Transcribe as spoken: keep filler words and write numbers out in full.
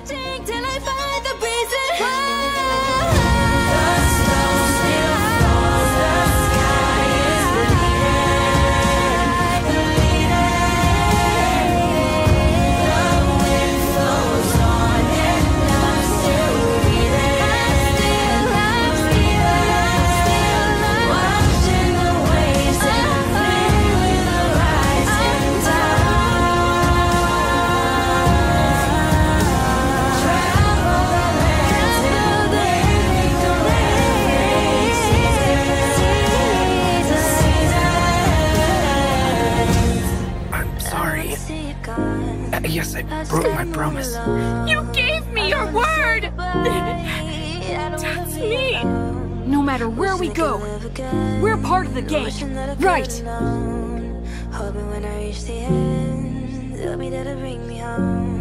searching till I find the reason why. The snow still falls, the sky is bleeding, bleeding. The wind flows on and I'm still breathing. I'm still, I'm still, I'm still watching the waves and feel with the rising tide. Travel the lands till they don't erase the seasons. I'm sorry. Uh, yes, I broke my promise. You gave me your word! That's me! No matter where we go, we're part of the game, right? Hoping when I reach the end, they'll be there to bring me home.